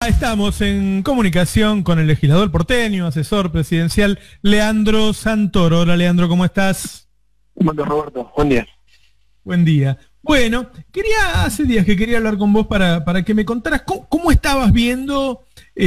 Estamos en comunicación con el legislador porteño, asesor presidencial, Leandro Santoro. Hola Leandro, ¿cómo estás? Buen día, Roberto. Buen día. Buen día. Bueno, hace días que quería hablar con vos para que me contaras cómo estabas viendo,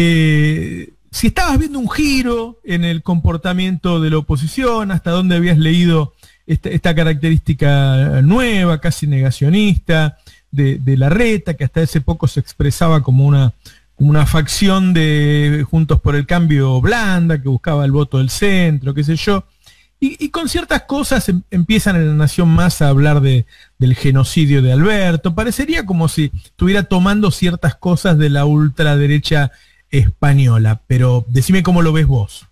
si estabas viendo un giro en el comportamiento de la oposición, hasta dónde habías leído esta característica nueva, casi negacionista, de Larreta, que hasta hace poco se expresaba como una facción de Juntos por el Cambio blanda, que buscaba el voto del centro, qué sé yo, y con ciertas cosas empiezan en La Nación Más a hablar del genocidio de Alberto. Parecería como si estuviera tomando ciertas cosas de la ultraderecha española, pero decime cómo lo ves vos.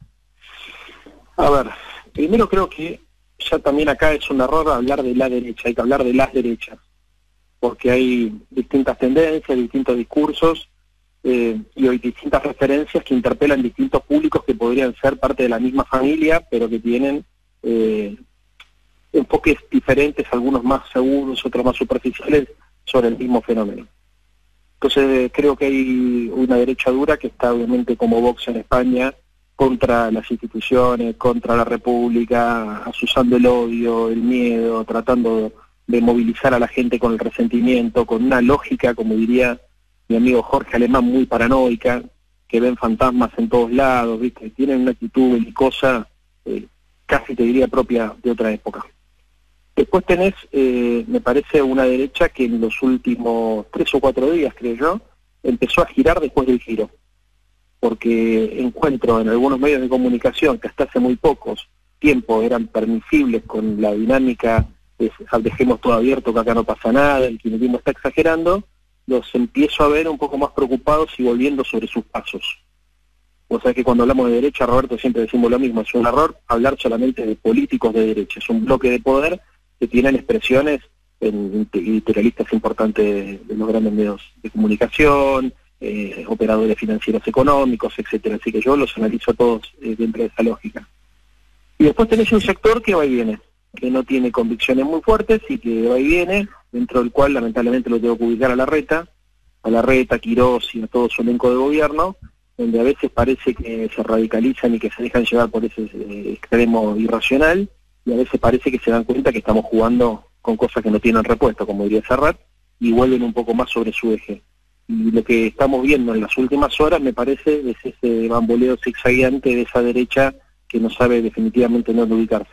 A ver, primero creo que ya también acá es un error hablar de la derecha, hay que hablar de las derechas, porque hay distintas tendencias, distintos discursos, y hay distintas referencias que interpelan distintos públicos que podrían ser parte de la misma familia, pero que tienen enfoques diferentes, algunos más seguros, otros más superficiales, sobre el mismo fenómeno. Entonces creo que hay una derecha dura que está obviamente como Vox en España, contra las instituciones, contra la República, asusando el odio, el miedo, tratando de movilizar a la gente con el resentimiento, con una lógica, como diría mi amigo Jorge Alemán, muy paranoica, que ven fantasmas en todos lados, ¿viste? Tienen una actitud belicosa, casi te diría propia de otra época. Después tenés, me parece, una derecha que en los últimos 3 o 4 días, creo yo, empezó a girar después del giro, porque encuentro en algunos medios de comunicación que hasta hace muy pocos tiempos eran permisibles con la dinámica de dejemos todo abierto, que acá no pasa nada, el kirchnerismo está exagerando, los empiezo a ver un poco más preocupados y volviendo sobre sus pasos. O sea que cuando hablamos de derecha, Roberto, siempre decimos lo mismo, es un error hablar solamente de políticos de derecha, es un bloque de poder que tienen expresiones editorialistas importantes de los grandes medios de comunicación, operadores financieros económicos, etcétera. Así que yo los analizo todos dentro de esa lógica. Y después tenés un sector que va y viene, que no tiene convicciones muy fuertes y que va y viene, dentro del cual lamentablemente lo tengo que ubicar a Larreta, a Quirós y a todo su elenco de gobierno, donde a veces parece que se radicalizan y que se dejan llevar por ese extremo irracional, y a veces parece que se dan cuenta que estamos jugando con cosas que no tienen repuesto, como diría Serrat, y vuelven un poco más sobre su eje. Y lo que estamos viendo en las últimas horas, me parece, es ese bamboleo zigzagueante de esa derecha que no sabe definitivamente dónde ubicarse.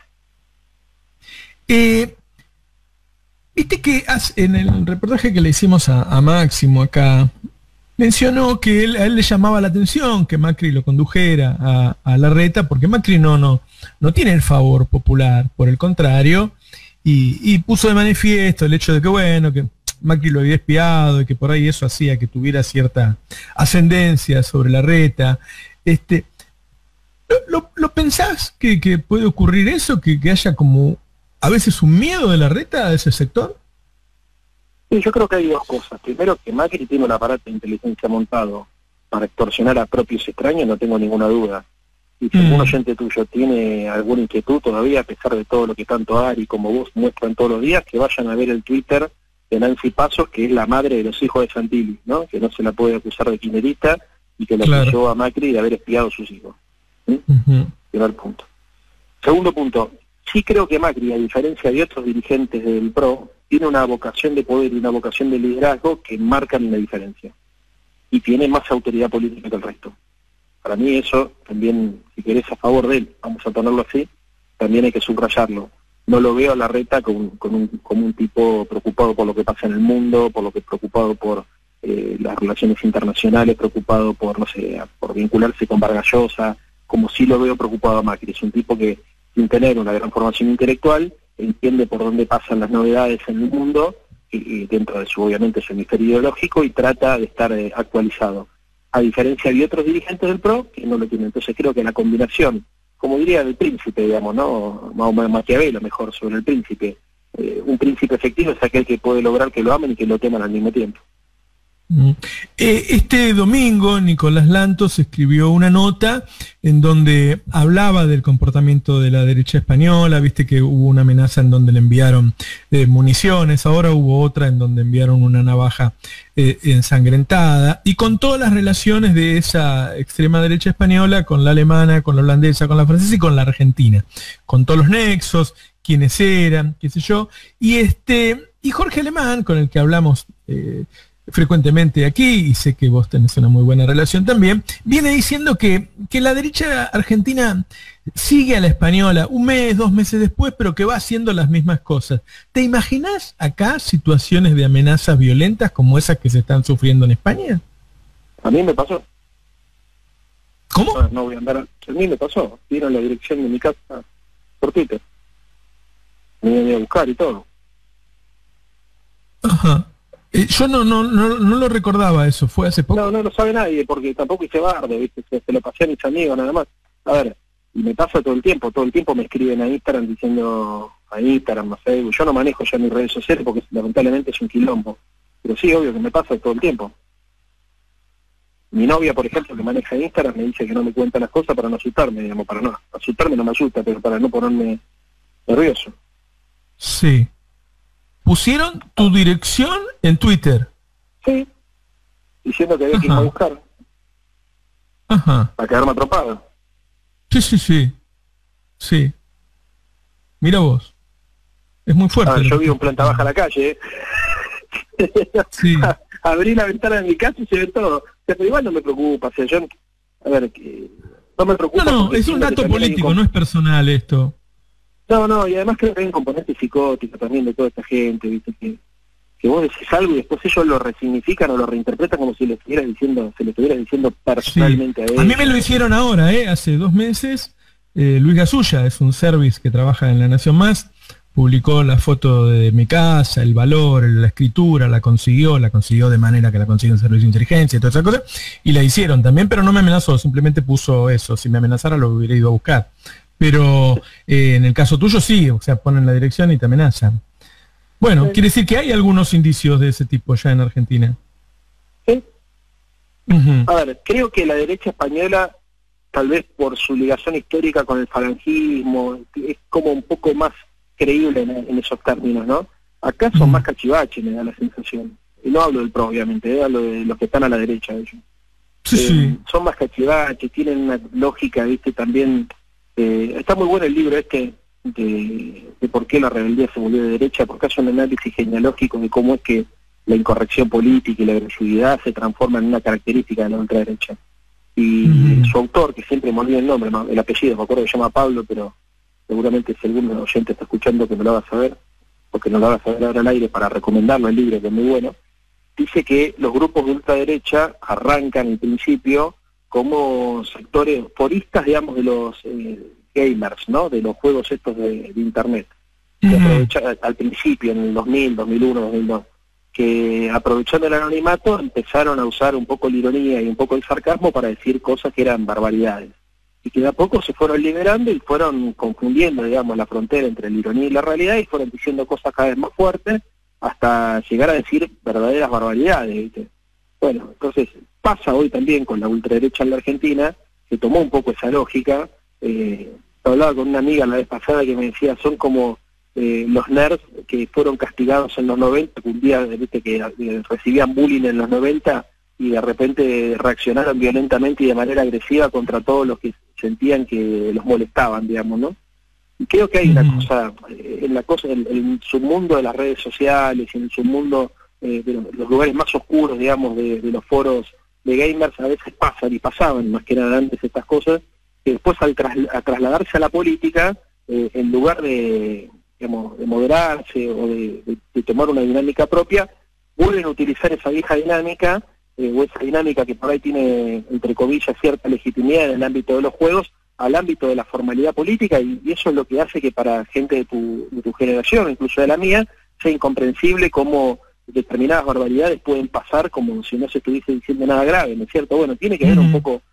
Viste que en el reportaje que le hicimos a Máximo acá, mencionó que a él le llamaba la atención que Macri lo condujera a Larreta, porque Macri no tiene el favor popular, por el contrario, y puso de manifiesto el hecho de que, bueno, que Macri lo había espiado y que por ahí eso hacía que tuviera cierta ascendencia sobre Larreta. ¿Lo pensás que puede ocurrir eso, que haya como a veces un miedo de Larreta a ese sector? Sí, yo creo que hay dos cosas. Primero, que Macri tiene un aparato de inteligencia montado para extorsionar a propios extraños, no tengo ninguna duda. Y si algún oyente tuyo tiene alguna inquietud todavía, a pesar de todo lo que tanto Ari como vos muestran todos los días, que vayan a ver el Twitter de Nancy Pasos, que es la madre de los hijos de Santilli, ¿no? Que no se la puede acusar de kirchnerista y que la acusó a Macri de haber espiado a sus hijos. ¿Sí? Primer punto. Segundo punto, sí creo que Macri, a diferencia de otros dirigentes del PRO, tiene una vocación de poder y una vocación de liderazgo que marcan una diferencia. Y tiene más autoridad política que el resto. Para mí eso también, si querés a favor de él, vamos a ponerlo así, también hay que subrayarlo. No lo veo a Larreta como un tipo preocupado por lo que pasa en el mundo, por lo que es preocupado por las relaciones internacionales, preocupado por, no sé, por vincularse con Vargas Llosa, como sí lo veo preocupado a Macri. Es un tipo que, sin tener una gran formación intelectual, entiende por dónde pasan las novedades en el mundo, y dentro de su, obviamente, su hemisferio ideológico, y trata de estar actualizado. A diferencia de otros dirigentes del PRO, que no lo tienen. Entonces creo que la combinación, como diría el príncipe, digamos, ¿no? Maquiavelo, mejor, sobre el príncipe. Un príncipe efectivo es aquel que puede lograr que lo amen y que lo teman al mismo tiempo. Este domingo Nicolás Lantos escribió una nota en donde hablaba del comportamiento de la derecha española. Viste que hubo una amenaza en donde le enviaron municiones, ahora hubo otra en donde enviaron una navaja ensangrentada, y con todas las relaciones de esa extrema derecha española con la alemana, con la holandesa, con la francesa y con la argentina, con todos los nexos, quiénes eran, qué sé yo, y Jorge Alemán, con el que hablamos frecuentemente aquí, y sé que vos tenés una muy buena relación también, viene diciendo que la derecha argentina sigue a la española un mes, 2 meses después, pero que va haciendo las mismas cosas. ¿Te imaginás acá situaciones de amenazas violentas como esas que se están sufriendo en España? A mí me pasó. ¿Cómo? No voy a andar. A mí me pasó. Dieron la dirección de mi casa por Twitter. Me iban a buscar y todo. Ajá. Yo no lo recordaba eso, fue hace poco. No lo sabe nadie, porque tampoco hice bardo, ¿viste? Se lo pasé a mis amigos nada más. A ver, y me pasa todo el tiempo me escriben a Instagram diciendo, a Instagram, a Facebook. Yo no manejo ya mis redes sociales porque lamentablemente es un quilombo. Pero sí, obvio que me pasa todo el tiempo. Mi novia, por ejemplo, que maneja Instagram, me dice que no me cuenta las cosas para no asustarme, digamos, para no asustarme no me asusta, pero para no ponerme nervioso. Sí. Pusieron tu dirección en Twitter. Sí, diciendo que había que irme a buscar. Ajá. Para quedarme atropado. Sí. Mira vos. Es muy fuerte. A ver, yo vivo en planta baja a la calle, Sí. Abrí la ventana de mi casa y se ve todo. O sea, pero igual no me preocupa. O sea, yo, a ver, no me preocupa. No, es un dato político, no es personal esto. No, y además creo que hay un componente psicótico también de toda esta gente, ¿viste? Que vos decís algo y después ellos lo resignifican o lo reinterpretan como si se lo estuviera diciendo personalmente a ellos. A mí me lo hicieron ahora, hace 2 meses. Luis Gasulla es un service que trabaja en La Nación Más, publicó la foto de mi casa, el valor, la escritura, la consiguió de manera que la consigue un servicio de inteligencia y toda esa cosa, y la hicieron también, pero no me amenazó, simplemente puso eso. Si me amenazara lo hubiera ido a buscar. Pero en el caso tuyo sí, o sea, ponen la dirección y te amenazan. Bueno, quiere decir que hay algunos indicios de ese tipo ya en Argentina. Sí. A ver, creo que la derecha española, tal vez por su ligación histórica con el falangismo, es como un poco más creíble en esos términos, ¿no? Acá son más cachivaches, me da la sensación. Y no hablo del PRO, obviamente, hablo de los que están a la derecha de ellos. Sí. Son más cachivaches, tienen una lógica, ¿viste? También... está muy bueno el libro de por qué la rebeldía se volvió de derecha, porque hace un análisis genealógico de cómo es que la incorrección política y la agresividad se transforma en una característica de la ultraderecha. Y su autor, que siempre me olvido el nombre, el apellido, me acuerdo que se llama Pablo, pero seguramente si algún oyente está escuchando que me lo haga saber, porque no lo haga saber ahora al aire para recomendarlo el libro, que es muy bueno, dice que los grupos de ultraderecha arrancan en principio como sectores foristas, digamos, de los gamers, ¿no? De los juegos estos de internet. Que al principio, en el 2000, 2001, 2002, que aprovechando el anonimato empezaron a usar un poco la ironía y un poco el sarcasmo para decir cosas que eran barbaridades. Y que de a poco se fueron liberando y fueron confundiendo, digamos, la frontera entre la ironía y la realidad y fueron diciendo cosas cada vez más fuertes hasta llegar a decir verdaderas barbaridades, ¿viste? Bueno, entonces pasa hoy también con la ultraderecha en la Argentina, que tomó un poco esa lógica. Hablaba con una amiga la vez pasada que me decía, son como los nerds que fueron castigados en los 90, que un día, viste, que recibían bullying en los 90 y de repente reaccionaron violentamente y de manera agresiva contra todos los que sentían que los molestaban, digamos, ¿no? Y creo que hay una cosa, en su mundo de las redes sociales, en su mundo de los lugares más oscuros, digamos, de los foros de gamers, a veces pasan y pasaban, más que nada antes, estas cosas, que después al trasladarse a la política, en lugar de, digamos, de moderarse o de tomar una dinámica propia, vuelven a utilizar esa vieja dinámica, o esa dinámica que por ahí tiene, entre comillas, cierta legitimidad en el ámbito de los juegos, al ámbito de la formalidad política, y eso es lo que hace que para gente de tu generación, incluso de la mía, sea incomprensible cómo determinadas barbaridades pueden pasar como si no se estuviese diciendo nada grave, ¿no es cierto? Bueno, tiene que ver un poco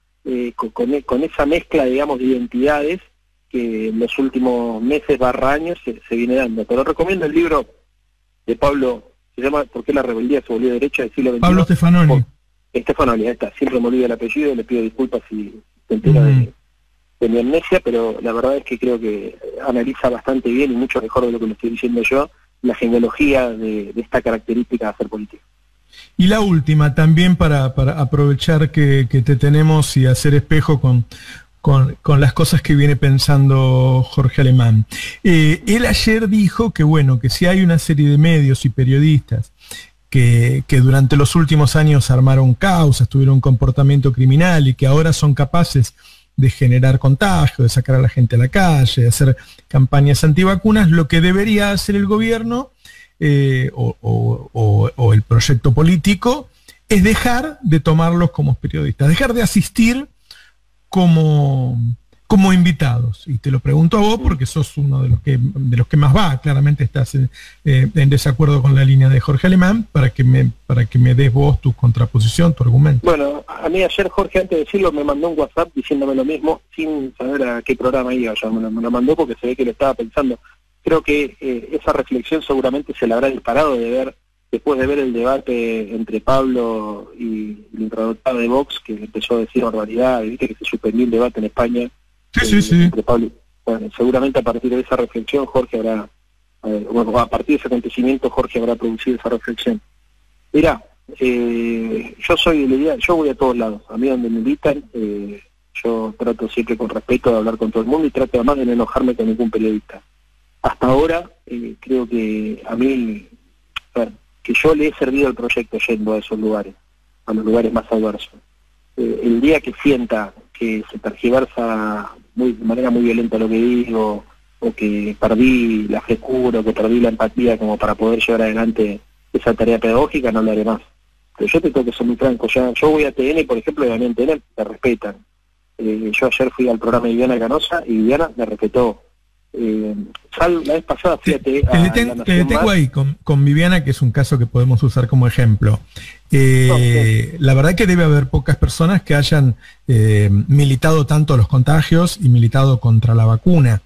con esa mezcla, digamos, de identidades que en los últimos meses / años se viene dando. Pero recomiendo el libro de Pablo se llama ¿Por qué la rebeldía se volvió derecha del siglo XXI? Pablo Stefanoni. Stefanoni, ahí está, siempre me olvido el apellido, le pido disculpas si se entera de mi amnesia, pero la verdad es que creo que analiza bastante bien y mucho mejor de lo que le estoy diciendo yo, la genealogía de esta característica de hacer política. Y la última, también para aprovechar que te tenemos y hacer espejo con las cosas que viene pensando Jorge Alemán. Él ayer dijo que, bueno, que si hay una serie de medios y periodistas que durante los últimos años armaron causas, tuvieron un comportamiento criminal y que ahora son capaces de generar contagio, de sacar a la gente a la calle, de hacer campañas antivacunas, lo que debería hacer el gobierno o el proyecto político es dejar de tomarlos como periodistas, dejar de asistir como invitados. Y te lo pregunto a vos porque sos uno de los que más va, claramente estás en desacuerdo con la línea de Jorge Alemán, para que me des vos tu contraposición, tu argumento. Bueno, a mí ayer Jorge, antes de decirlo, me mandó un WhatsApp diciéndome lo mismo, sin saber a qué programa iba. Ya me lo mandó porque se ve que lo estaba pensando. Creo que esa reflexión seguramente se la habrá disparado después de ver el debate entre Pablo y el intradotado de Vox, que empezó a decir barbaridad, y viste que se suspendió el debate en España. Sí. Entre Pablo. Bueno, seguramente a partir de esa reflexión Jorge habrá, a partir de ese acontecimiento Jorge habrá producido esa reflexión. Mirá, yo soy de la idea, yo voy a todos lados, a mí donde me invitan, yo trato siempre con respeto de hablar con todo el mundo y trato además de no enojarme con ningún periodista. Hasta ahora creo que a mí, que yo le he servido al proyecto yendo a esos lugares, a los lugares más adversos. El día que sienta que se tergiversa de manera muy violenta lo que digo, o que perdí la frescura, o que perdí la empatía como para poder llevar adelante esa tarea pedagógica, no lo haré más. Pero yo te tengo que ser muy franco, yo voy a TN, por ejemplo, y a mí en TN me respetan. Yo ayer fui al programa de Viviana Canosa y Viviana me respetó. La vez pasada, fíjate, te detengo ahí con Viviana, que es un caso que podemos usar como ejemplo. La verdad que debe haber pocas personas que hayan militado tanto los contagios y militado contra la vacuna.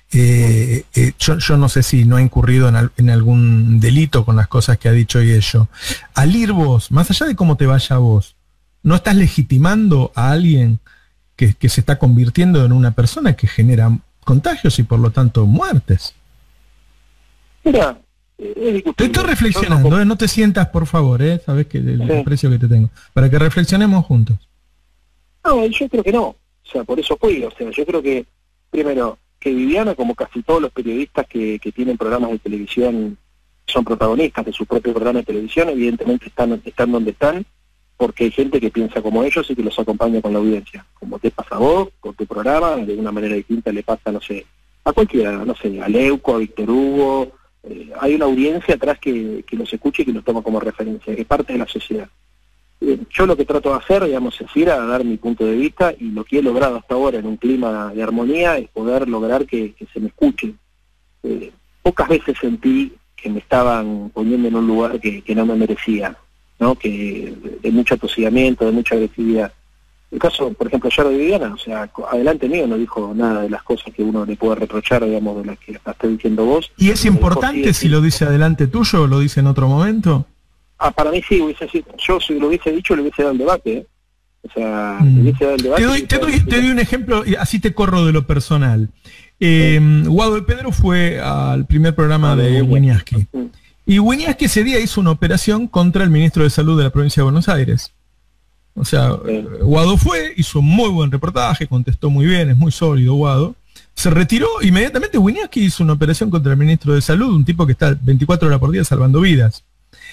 Yo no sé si no ha incurrido en algún delito con las cosas que ha dicho y ello. Al ir vos, más allá de cómo te vaya a vos, ¿no estás legitimando a alguien que se está convirtiendo en una persona que genera contagios y por lo tanto muertes? Mira, te estoy reflexionando, no te sientas, por favor, sabes que el aprecio que te tengo, para que reflexionemos juntos. No, yo creo que no, o sea, por eso fui, o sea, yo creo que, primero, que Viviana, como casi todos los periodistas que tienen programas de televisión, son protagonistas de su propio programa de televisión, evidentemente están donde están, porque hay gente que piensa como ellos y que los acompaña con la audiencia. Como te pasa a vos, con tu programa, de una manera distinta le pasa, no sé, a cualquiera, no sé, a Leuco, a Víctor Hugo. Hay una audiencia atrás que los escucha y que los toma como referencia, que es parte de la sociedad. Yo lo que trato de hacer, digamos, es ir a dar mi punto de vista, y lo que he logrado hasta ahora en un clima de armonía es poder lograr que se me escuche. Pocas veces sentí que me estaban poniendo en un lugar que no me merecía, ¿no? Que de mucho atosigamiento, de mucha agresividad. El caso, por ejemplo, ayer de Viviana, o sea, adelante mío no dijo nada de las cosas que uno le puede reprochar, digamos, de las que estás diciendo vos. ¿Y es importante si lo dice adelante tuyo o lo dice en otro momento? Para mí sí, yo si lo hubiese dicho, le hubiese dado el debate, O sea, le hubiese dado el debate. Te doy un ejemplo, y así te corro de lo personal. Guado de Pedro fue al primer programa de Wieniawski. Y Wieniawski ese día hizo una operación contra el ministro de Salud de la provincia de Buenos Aires. O sea, Guado fue, hizo un muy buen reportaje, contestó muy bien, es muy sólido Guado. Se retiró, inmediatamente Wieniawski hizo una operación contra el ministro de Salud, un tipo que está 24 horas por día salvando vidas.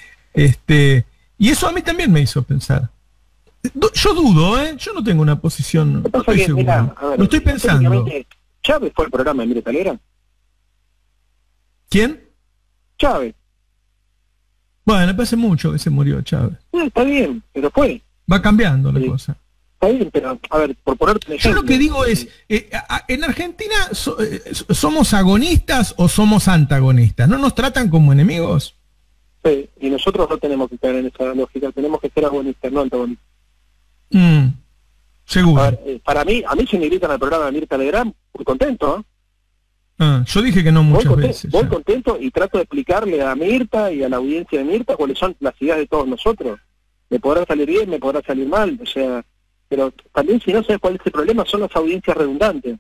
Y eso a mí también me hizo pensar. Yo dudo, yo no tengo una posición, no estoy seguro. Mira, lo estoy pensando. ¿Chávez fue el programa de Mirta Legrand? ¿Quién? Chávez. Bueno, me parece mucho que se murió Chávez. Está bien, pero fue. Va cambiando la cosa. Está bien, pero a ver, por ponerte un ejemplo. Yo lo que digo es, en Argentina ¿somos agonistas o somos antagonistas? ¿No nos tratan como enemigos? Sí, y nosotros no tenemos que caer en esa lógica, tenemos que ser agonistas, no antagonistas. Seguro. A ver, a mí si me invitan al programa de Mirta Legrand, muy contento, Yo dije que no muchas veces. Voy contento y trato de explicarle a Mirta y a la audiencia de Mirta cuáles son las ideas de todos nosotros. Me podrá salir bien, me podrá salir mal, o sea, pero también si no sabes cuál es el problema son las audiencias redundantes.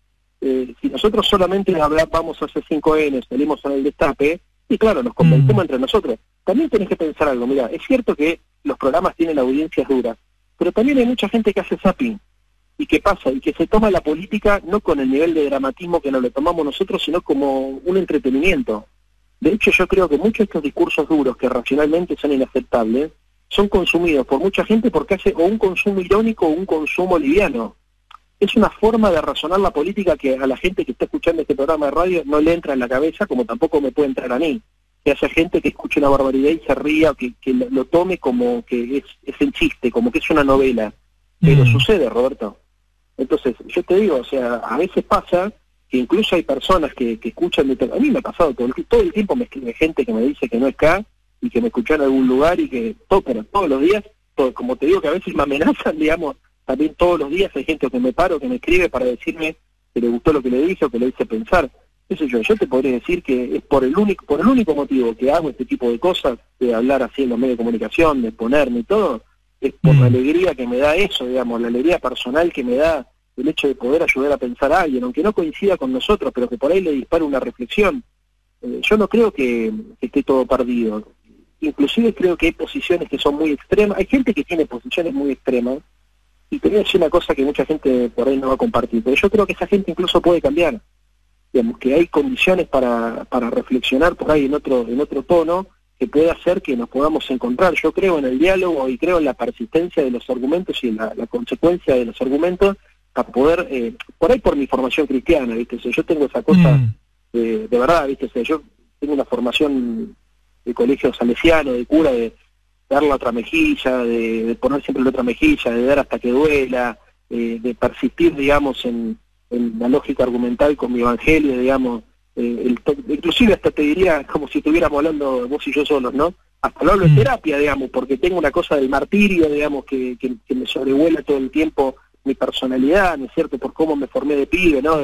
Si nosotros solamente vamos a hacer 5N, salimos al destape, y claro, nos convencemos entre nosotros. También tenés que pensar algo, mira, es cierto que los programas tienen audiencias duras, pero también hay mucha gente que hace zapping, y que pasa, y que se toma la política no con el nivel de dramatismo que nos lo tomamos nosotros, sino como un entretenimiento. De hecho, yo creo que muchos de estos discursos duros, que racionalmente son inaceptables, son consumidos por mucha gente porque hace o un consumo irónico o un consumo liviano. Es una forma de razonar la política que a la gente que está escuchando este programa de radio no le entra en la cabeza, como tampoco me puede entrar a mí. Que haya gente que escuche una barbaridad y se ría, que lo tome como que es el chiste, como que es una novela. Pero sucede, Roberto. Entonces, yo te digo, o sea, a veces pasa que incluso hay personas que escuchan, a mí me ha pasado todo el tiempo me escribe gente que me dice que no es K y que me escuchó en algún lugar y que pero todos los días, como te digo que a veces me amenazan, digamos, también todos los días hay gente que me paro, que me escribe para decirme que le gustó lo que le dije o que le hice pensar. Eso yo te podría decir que es por el único motivo que hago este tipo de cosas, de hablar así en los medios de comunicación, de exponerme y todo, es por la alegría que me da eso, digamos, la alegría personal que me da el hecho de poder ayudar a pensar a alguien, aunque no coincida con nosotros, pero que por ahí le dispare una reflexión. Yo no creo que esté todo perdido. Inclusive creo que hay posiciones que son muy extremas. Hay gente que tiene posiciones muy extremas, y te voy a decir una cosa que mucha gente por ahí no va a compartir, pero yo creo que esa gente incluso puede cambiar. Digamos, que hay condiciones para reflexionar por ahí en otro tono, que puede hacer que nos podamos encontrar. Yo creo en el diálogo y creo en la persistencia de los argumentos y en la consecuencia de los argumentos para poder, por ahí por mi formación cristiana, ¿viste? O sea, yo tengo esa cosa de verdad, ¿viste? O sea, yo tengo una formación de colegio salesiano, de cura, de dar la otra mejilla, de poner siempre la otra mejilla, de dar hasta que duela, de persistir, digamos, en la lógica argumental con mi evangelio, digamos, inclusive hasta te diría como si estuviéramos hablando vos y yo solos, ¿no? Hasta lo hablo en terapia, digamos, porque tengo una cosa del martirio, digamos, que me sobrevuela todo el tiempo mi personalidad, ¿no es cierto?, por cómo me formé de pibe, ¿no?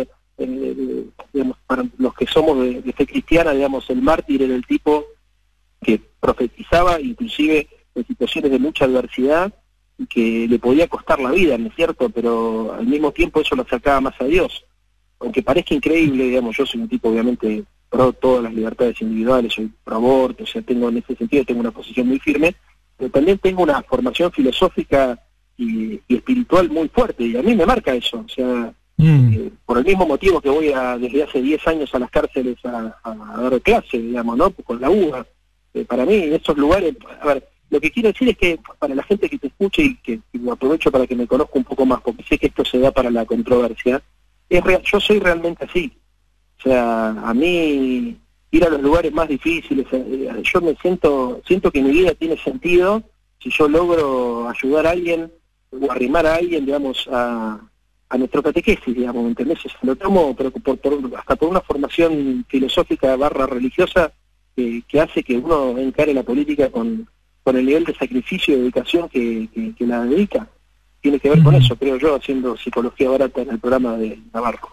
Digamos, para los que somos de fe cristiana, digamos, el mártir era el tipo que profetizaba, inclusive en situaciones de mucha adversidad, y que le podía costar la vida, ¿no es cierto?, pero al mismo tiempo eso lo acercaba más a Dios. Aunque parezca increíble, digamos, yo soy un tipo obviamente pro todas las libertades individuales, soy pro aborto, o sea, tengo en ese sentido tengo una posición muy firme, pero también tengo una formación filosófica y espiritual muy fuerte, y a mí me marca eso, o sea, por el mismo motivo que voy desde hace 10 años a las cárceles a dar clase, digamos, ¿no?, con la UBA. Para mí, en esos lugares, a ver, lo que quiero decir es que para la gente que te escuche y que lo aprovecho para que me conozca un poco más, porque sé que esto se da para la controversia, yo soy realmente así. O sea, a mí ir a los lugares más difíciles, yo siento que mi vida tiene sentido si yo logro ayudar a alguien o arrimar a alguien, digamos, a nuestro catequesis, digamos, ¿me entendés? O sea, lo tomo pero hasta por una formación filosófica / religiosa que hace que uno encare la política con el nivel de sacrificio y dedicación que la dedica. Tiene que ver con eso, creo yo, haciendo psicología barata en el programa de Navarro.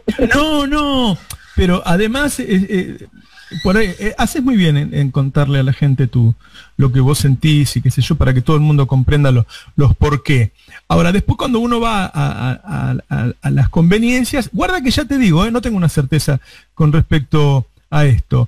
No, pero además, por ahí, haces muy bien en contarle a la gente lo que vos sentís y qué sé yo, para que todo el mundo comprenda los por qué. Ahora, después cuando uno va a las conveniencias, guarda que ya te digo, no tengo una certeza con respecto a esto.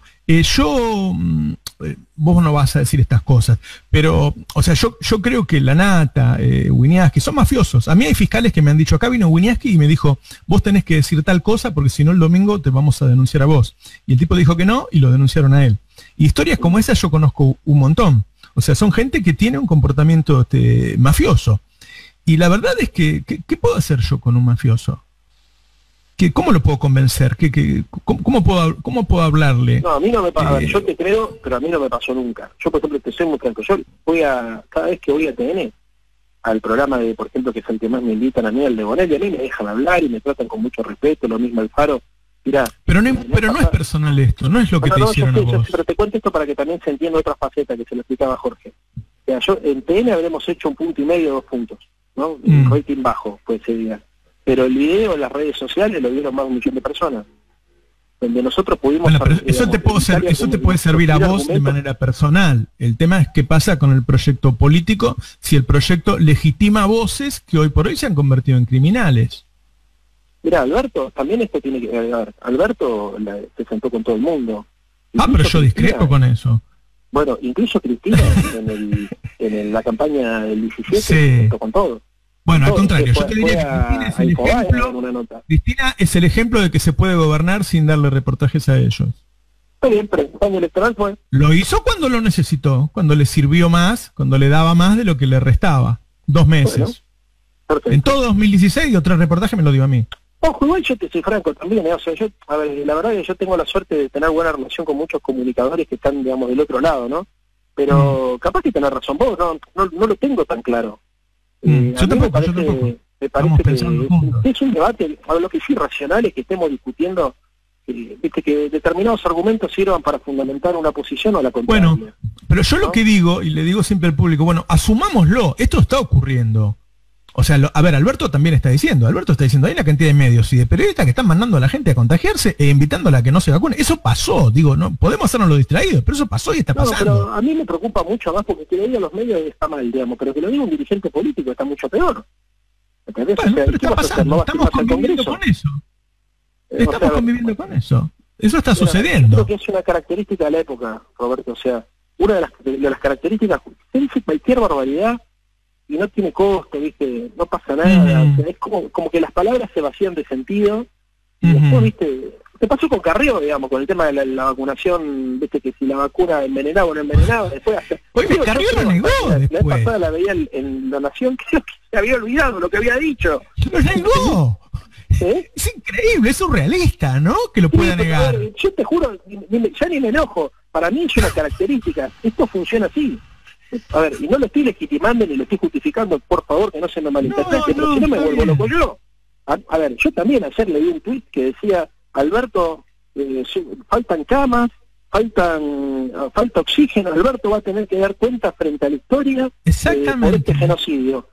Vos no vas a decir estas cosas, pero, o sea, yo creo que Lanata, Winiarski, son mafiosos. A mí hay fiscales que me han dicho, acá vino Winiarski y me dijo, vos tenés que decir tal cosa porque si no el domingo te vamos a denunciar a vos. Y el tipo dijo que no y lo denunciaron a él. Y historias como esas yo conozco un montón. O sea, son gente que tiene un comportamiento mafioso. Y la verdad es que, ¿qué puedo hacer yo con un mafioso? ¿Cómo lo puedo convencer? ¿Cómo puedo hablarle? No, a mí no me pasa. Yo te creo, pero a mí no me pasó nunca. Yo, por ejemplo, te soy muy franco. Yo cada vez que voy a TN, al programa de, por ejemplo, que es el que más me invitan a mí, al de Bonelli, a mí me dejan hablar y me tratan con mucho respeto, lo mismo el Faro. Mirá, pero no es personal esto, no es lo que te hicieron a vos. Pero te cuento esto para que también se entienda otra faceta que se lo explicaba Jorge. O sea, yo en TN habremos hecho 1,5 puntos, 2 puntos, ¿no? Un rating bajo, pues ese día. Pero el video en las redes sociales lo vieron más de 1 millón de personas. donde nosotros pudimos... Bueno, pero eso te puede servir a vos de manera personal. El tema es qué pasa con el proyecto político si el proyecto legitima voces que hoy por hoy se han convertido en criminales. Mira, Alberto, también esto tiene que ver. Alberto se sentó con todo el mundo. Pero yo discrepo con eso. Bueno, incluso Cristina en la campaña del 17 se sentó con todo. Bueno, al contrario, yo te diría que Cristina es el ejemplo de que se puede gobernar sin darle reportajes a ellos. Está bien, pero en campaña electoral fue. Lo hizo cuando lo necesitó, cuando le sirvió más, cuando le daba más de lo que le restaba. 2 meses. Bueno, en todo 2016 y otro reportaje me lo dio a mí. Ojo, igual yo te soy franco también, o sea, a ver, la verdad es que yo tengo la suerte de tener buena relación con muchos comunicadores que están, digamos, del otro lado, ¿no? Pero capaz que tenés razón vos, no lo tengo tan claro. Yo tampoco. Me parece que es un debate, a lo que sí racional es que estemos discutiendo viste, que determinados argumentos sirvan para fundamentar una posición o la contraria. Bueno, pero yo lo que digo, y le digo siempre al público, bueno, asumámoslo, esto está ocurriendo. O sea, a ver, Alberto está diciendo, hay una cantidad de medios y de periodistas que están mandando a la gente a contagiarse e invitándola a que no se vacune. Eso pasó, digo, no podemos hacernos los distraídos, pero eso pasó y está pasando. Pero a mí me preocupa mucho más porque que lo digan los medios está mal, digamos, pero que lo diga un dirigente político está mucho peor. ¿Entendés? Bueno, pero está pasando, estamos conviviendo con eso. Estamos conviviendo con eso. Eso está sucediendo. Yo creo que es una característica de la época, Roberto, o sea, una de las características, se dice cualquier barbaridad y no tiene costo, ¿viste? No pasa nada, es como que las palabras se vacían de sentido y después, ¿viste? Te pasó con Carrió, digamos, con el tema de la vacunación, ¿viste? Que si la vacuna envenenaba o no envenenaba, después... Oye, Carrió lo negó después. La vez pasada la veía en La Nación, creo que se había olvidado lo que había dicho. ¡Lo negó! Es increíble, es surrealista, ¿no? Que lo pueda negar. Ver, yo te juro, ya ni me enojo, para mí es una característica, esto funciona así. A ver, y no lo estoy legitimando ni lo estoy justificando, por favor, que no se me malinterprete, pero si no me vuelvo loco yo. A ver, yo también ayer leí un tuit que decía, Alberto, faltan camas, falta oxígeno, Alberto va a tener que dar cuenta frente a la historia por este genocidio.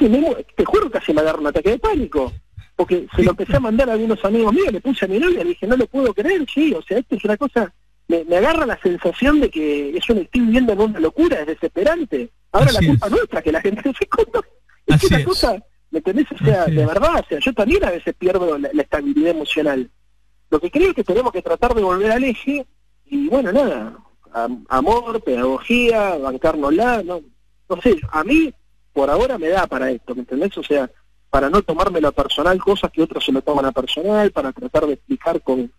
Te juro, casi me agarró un ataque de pánico, porque se lo empecé a mandar a algunos amigos míos, le puse a mi novia, le dije, no lo puedo creer, sí, o sea, esto es una cosa... Me agarra la sensación de que estoy viviendo en una locura, es desesperante. Ahora la culpa nuestra, que la gente se conoce. Es una cosa, ¿me entendés? O sea, de verdad, o sea, yo también a veces pierdo la estabilidad emocional. Lo que creo es que tenemos que tratar de volver al eje, y bueno, nada, amor, pedagogía, bancárnosla, no sé, a mí por ahora me da para esto, ¿me entendés? O sea, para no tomármelo a personal, cosas que otros se lo toman a personal, para tratar de explicar con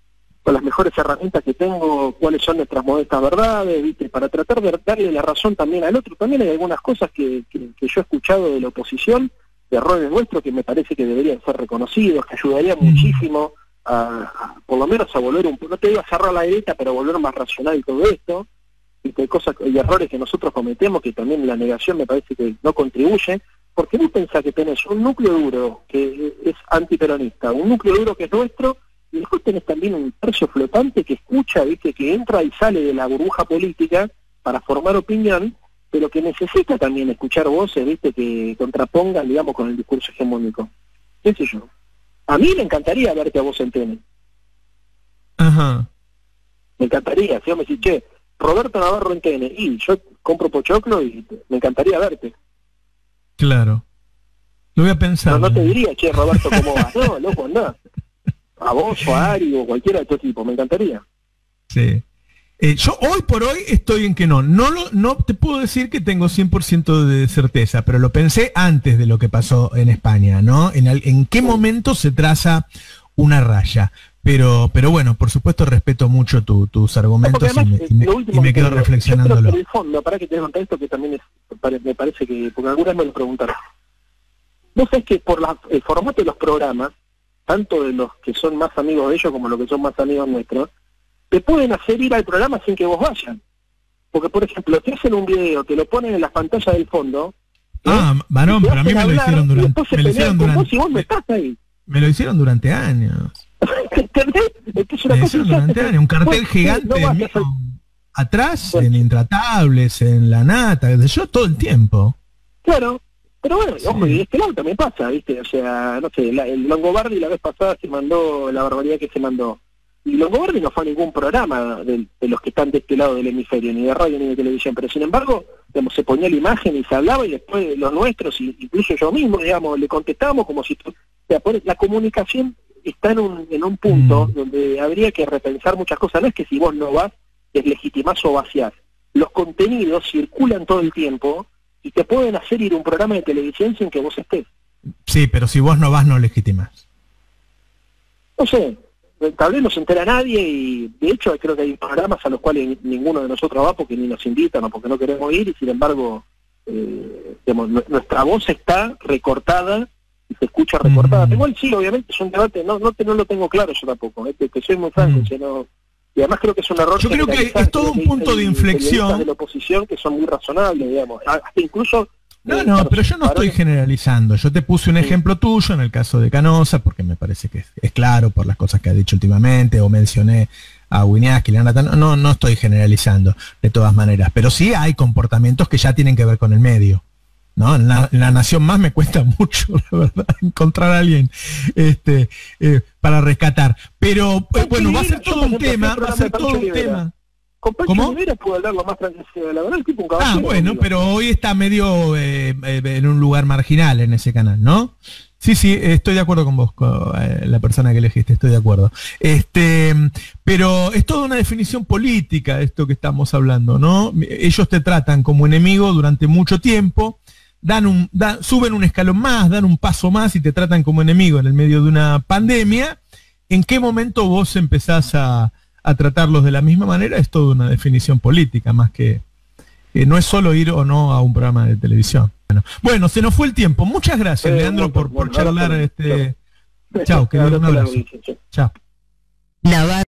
las mejores herramientas que tengo cuáles son nuestras modestas verdades, ¿viste? Para tratar de darle la razón también al otro. También hay algunas cosas que yo he escuchado de la oposición, de errores nuestros, que me parece que deberían ser reconocidos, que ayudarían muchísimo por lo menos a volver no te digo a cerrar la derecha, pero a volver más racional todo esto, ¿viste? Hay cosas y errores que nosotros cometemos, que también la negación me parece que no contribuye, porque vos pensás que tenés un núcleo duro que es antiperonista, un núcleo duro que es nuestro, y después tenés también un tercio flotante que escucha, ¿viste? Que entra y sale de la burbuja política para formar opinión, pero que necesita también escuchar voces, ¿viste? Que contrapongan, digamos, con el discurso hegemónico. ¿Qué sé yo? A mí me encantaría verte a vos en TN. Ajá. Me encantaría, si vos me decís, che, Roberto Navarro en TN, y yo compro pochoclo y me encantaría verte. Claro. Lo voy a pensar. No te diría, che, Roberto, ¿cómo vas? No, loco, andá. A vos o a Ari o cualquiera de tu tipo, me encantaría. Sí. Yo hoy por hoy estoy en que no te puedo decir que tengo 100% de certeza, pero lo pensé antes de lo que pasó en España, ¿no? En qué momento se traza una raya. Pero bueno, por supuesto respeto mucho tus argumentos, además, y me quedo reflexionándolo. En el fondo, para que te contar esto que también me parece que, porque algunas me lo preguntaron. Vos sabés que por el formato de los programas, tanto de los que son más amigos de ellos como los que son más amigos nuestros, te pueden hacer ir al programa sin que vos vayan. Porque, por ejemplo, te hacen un video, te lo ponen en las pantallas del fondo. Varón, pero a mí me lo hicieron durante... Me lo hicieron durante... vos no estás ahí. Me lo hicieron durante años. ¿Entendés? Es una me cosa hicieron durante años. Un cartel gigante no mío, atrás, en Intratables, en La Nata, yo todo el tiempo. Claro. Pero bueno, ojo, y de este lado también pasa, ¿viste? O sea, no sé, el Longobardi la vez pasada se mandó la barbaridad que se mandó. Y Longobardi no fue a ningún programa de los que están de este lado del hemisferio, ni de radio ni de televisión, pero sin embargo, digamos, se ponía la imagen y se hablaba, y después los nuestros, incluso yo mismo, digamos, le contestábamos como si... O sea, la comunicación está en un punto donde habría que repensar muchas cosas. No es que si vos no vas, deslegitimás o vaciás. Los contenidos circulan todo el tiempo y te pueden hacer ir a un programa de televisión sin que vos estés. Sí, pero si vos no vas, no legitimás. No sé, tal vez no se entera nadie, y de hecho creo que hay programas a los cuales ninguno de nosotros va porque ni nos invitan o porque no queremos ir, y sin embargo digamos, nuestra voz está recortada y se escucha recortada. Igual sí, obviamente es un debate, no lo tengo claro yo tampoco, que soy muy franco, y además creo que es un error. Yo creo que es todo un punto de inflexión de la oposición que son muy razonables, digamos, hasta incluso... No, pero yo no estoy generalizando. Yo te puse un ejemplo tuyo en el caso de Canosa, porque me parece que es claro por las cosas que ha dicho últimamente, o mencioné a Wiñaski, no estoy generalizando de todas maneras, pero sí hay comportamientos que ya tienen que ver con el medio, ¿no? En la Nación Más me cuesta mucho, la verdad, encontrar a alguien para rescatar. Pero bueno, va a ser todo un tema, Con Pancho Rivera puedo hablar lo más tranquilo, la verdad, el tipo un caballero. Bueno, pero hoy está medio en un lugar marginal en ese canal, ¿no? Sí, estoy de acuerdo con vos, con la persona que elegiste, estoy de acuerdo. Pero es toda una definición política esto que estamos hablando, ¿no? Ellos te tratan como enemigo durante mucho tiempo, suben un escalón más, dan un paso más y te tratan como enemigo en el medio de una pandemia. ¿En qué momento vos empezás a tratarlos de la misma manera? Es toda una definición política, más que no es solo ir o no a un programa de televisión. Bueno, se nos fue el tiempo. Muchas gracias, Leandro, por charlar. Chao, que un abrazo. Chao.